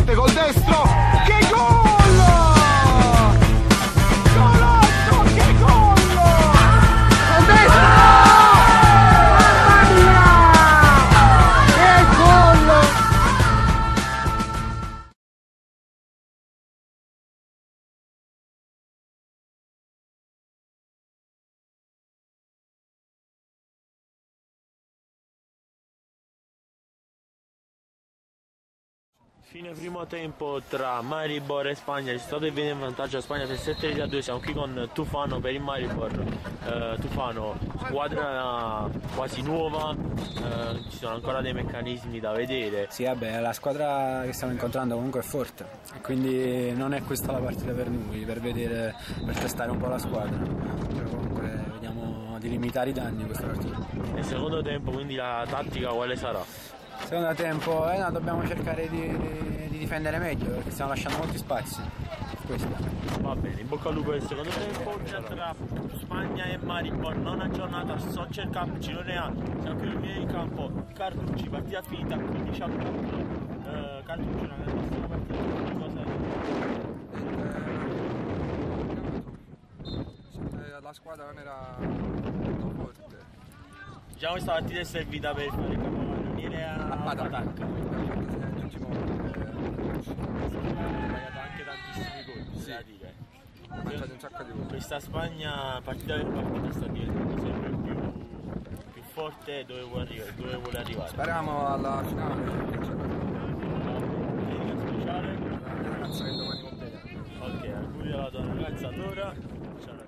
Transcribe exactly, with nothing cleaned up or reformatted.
forte col destro, che gol! Golotto, che gol! Col destro! Mamma mia! Che gol! Fine primo tempo tra Maribor e Spagna, il risultato che viene in vantaggio a Spagna per sette a due. Siamo qui con Tufano per il Maribor. eh, Tufano, squadra quasi nuova, eh, ci sono ancora dei meccanismi da vedere. Sì, vabbè, la squadra che stiamo incontrando comunque è forte e quindi non è questa la partita per noi, per vedere, per testare un po' la squadra. Però comunque vediamo di limitare i danni in questa partita. Nel secondo tempo quindi la tattica quale sarà? Secondo tempo eh, no, dobbiamo cercare di, di, di difendere meglio perché stiamo lasciando molti spazi. Questo. Va bene, in bocca al lupo del secondo tempo tra Spagna e Maribor, nona giornata, Soccer Cup Girone A. Siamo qui in in campo, Carducci, partita finita quindici a quattro. uh, Carducci una grandissima partita, cosa è? La squadra non era molto forte. diciamo questa partita è servita per fare il capocannoniere a attacca. Anche tantissimi gol, sì, da dire. Ha mangiato un sacco di gol. Questa Spagna partita per partita sta diventando sempre più, più forte dove vuole arrivare, dove vuole arrivare. Speriamo alla finale che c'è la speciale. ragazza che domani compete. Ok, auguri alla tua ragazza allora. Ciao.